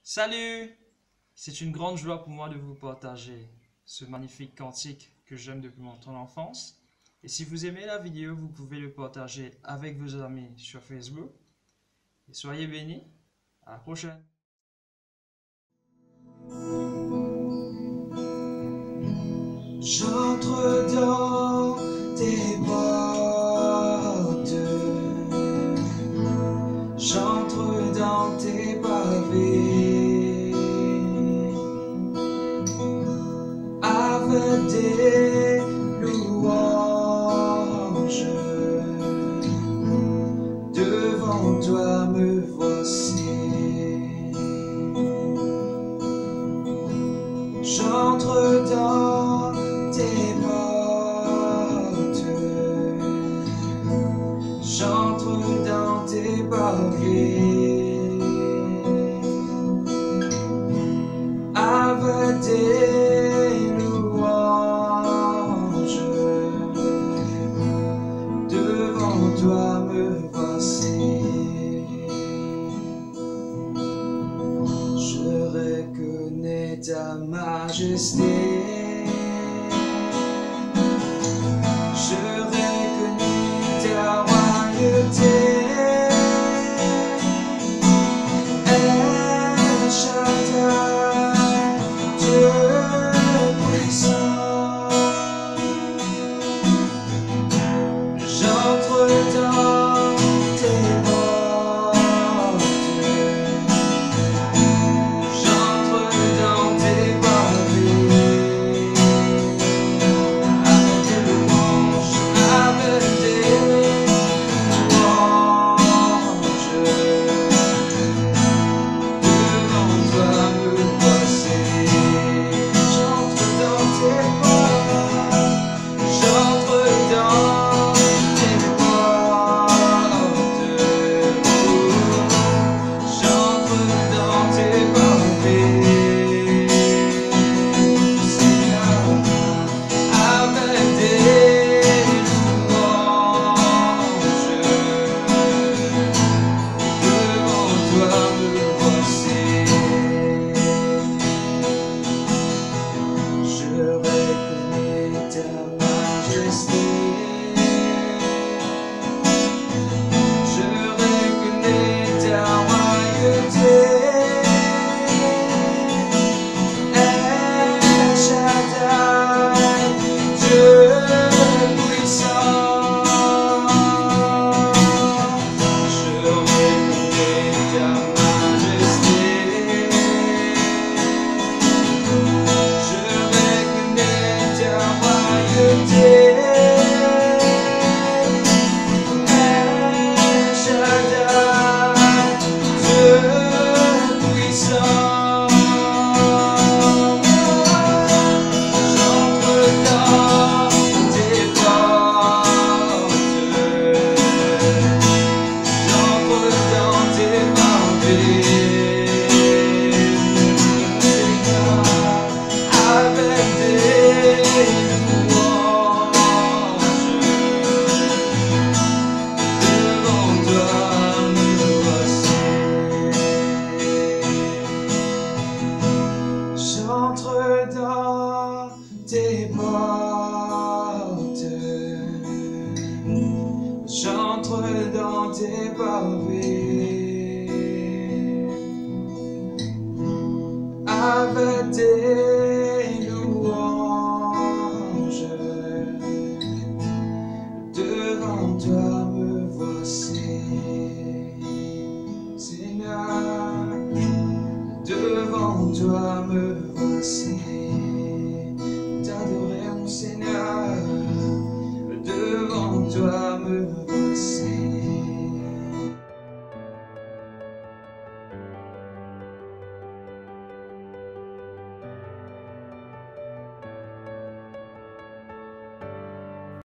Salut! C'est une grande joie pour moi de vous partager ce magnifique cantique que j'aime depuis mon temps d'enfance. Et si vous aimez la vidéo, vous pouvez le partager avec vos amis sur Facebook. Et soyez bénis. À la prochaine! J'entre dans tes portes, j'entre dans tes pavés, avec des louanges, devant toi me voici. J'entre dans tes portes, j'entre dans tes pavés, avec des louanges, devant toi me voici. Je reconnais ta majesté, je reconnais ta royauté. El Shaddai, Dieu puissant. J'entre dans tes portes, j'entre dans tes pavés, avec des louanges, devant toi me voici. J'entre dans tes portes, j'entre dans tes portes, j'entre dans tes pavés, Seigneur, avec des louanges, devant toi me voici. Je reconnais ta majesté, je reconnais ta royauté. El Shaddai, Dieu puissant. Je reconnais ta majesté, je reconnais ta royauté. El Shaddai, Dieu puissant. J'entre dans tes portes, j'entre dans tes pavés, Seigneur, avec des louanges, devant toi me voici. J'entre dans tes portes, j'entre dans tes pavés, avec des louanges, devant toi me voici. Seigneur, devant toi me voici.